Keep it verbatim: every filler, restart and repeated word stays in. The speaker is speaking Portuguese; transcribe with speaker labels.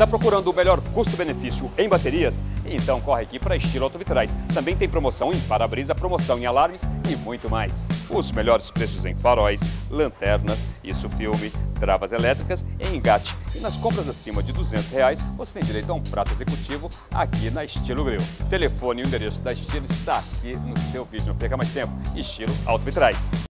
Speaker 1: Está procurando o melhor custo-benefício em baterias? Então corre aqui para Estilo Autovitrais. Também tem promoção em para-brisa, promoção em alarmes e muito mais. Os melhores preços em faróis, lanternas, isso filme, travas elétricas e engate. E nas compras acima de duzentos reais, você tem direito a um prato executivo aqui na Estilo Grill. O telefone e o endereço da Estilo está aqui no seu vídeo. Não perca mais tempo. Estilo Autovitrais.